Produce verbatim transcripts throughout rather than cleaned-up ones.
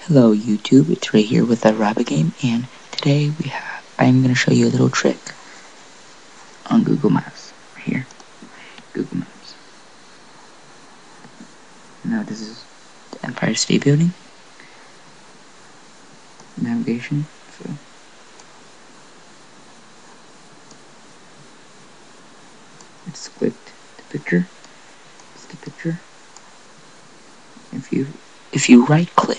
Hello YouTube, it's Ray here with Arabbitgame, and today we have I'm going to show you a little trick on Google Maps. Right here, Google Maps. Now this is the Empire State Building. Navigation. So let's click the picture. It's the picture. If you if you right click,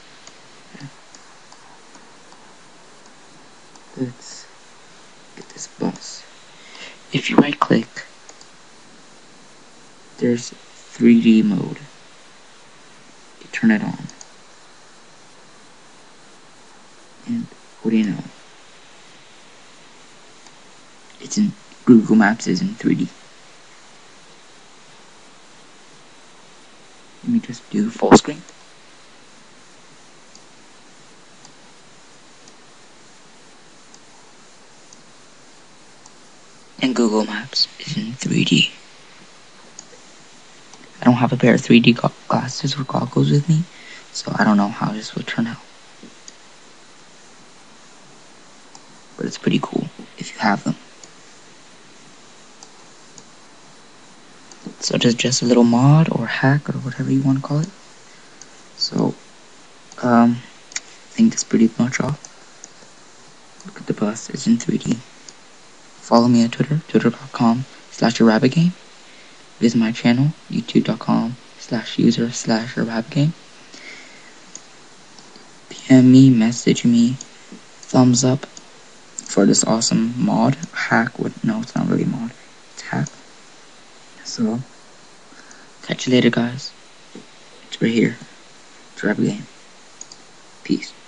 let's get this bus. If you right click, there's three D mode. You turn it on. And what do you know? It's in Google Maps is in three D. Let me just do full screen. And Google Maps is in three D. I don't have a pair of three D glasses or goggles with me, so I don't know how this will turn out. But it's pretty cool if you have them. So just just a little mod or hack or whatever you want to call it. So, um, I think that's pretty much all. Look at the bus, it's in three D. Follow me on Twitter, twitter.com slash Arabbitgame. Visit my channel, youtube.com slash user slash Arabbitgame. P M me, message me, thumbs up for this awesome mod, hack. What? No, it's not really mod, it's hack. So, catch you later, guys. It's right here. It's Arabbitgame. Peace.